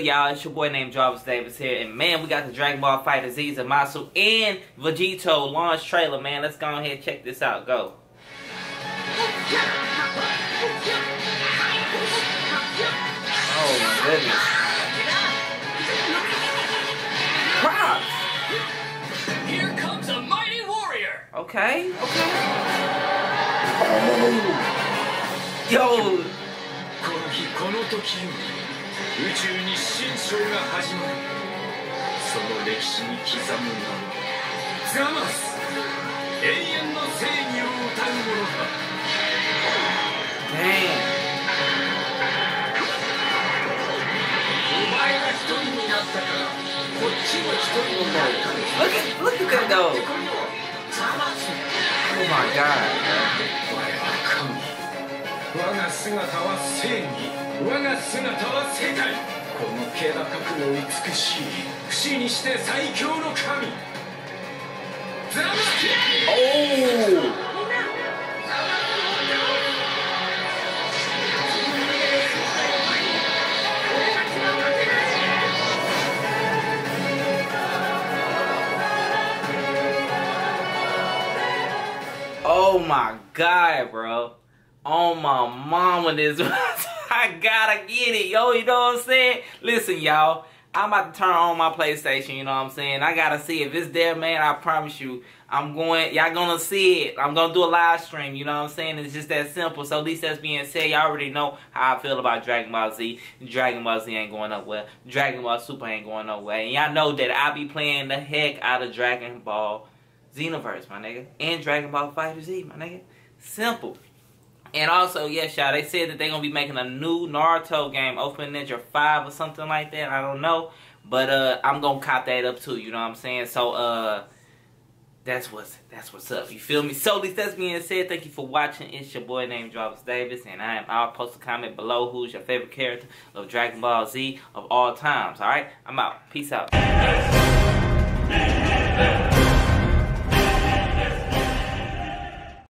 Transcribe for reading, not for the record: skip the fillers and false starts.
y'all, it's your boy named Jarvis Davis here, and man, we got the Dragon Ball FighterZ, Zamasu, and Vegito launch trailer, man. Let's go ahead and check this out. Go. Oh my goodness. Props! Here comes a mighty warrior! Okay. Oh. Yo! この日この時より宇宙に新章が始まるその歴史に刻む名ザマス永遠の正義を歌う者だ Damn. お前が一人になったからこっちも一人になる Look at that though. Oh my god. 我が姿は正義我が姿は世界この気高くも美しい不死にして最強の神ザマス Oh my god, bro. Oh my mama, this I gotta get it, yo, you know what I'm saying? Listen, y'all, I'm about to turn on my PlayStation, you know what I'm saying? I gotta see if it's there, man. I promise you, y'all gonna see it. I'm gonna do a live stream, you know what I'm saying? It's just that simple. So at least that's being said, y'all already know how I feel about Dragon Ball Z. Dragon Ball Z ain't going nowhere. Dragon Ball Super ain't going nowhere. And y'all know that I be playing the heck out of Dragon Ball Xenoverse, my nigga. And Dragon Ball FighterZ, my nigga. Simple. And also, yes, y'all, they said that they're going to be making a new Naruto game, Open Ninja 5 or something like that. I don't know. But I'm going to cop that up too, you know what I'm saying? So, that's what's up. You feel me? So, at least that's being said, thank you for watching. It's your boy named Jarvis Davis. And I'll post a comment below who's your favorite character of Dragon Ball Z of all times. Alright? I'm out. Peace out.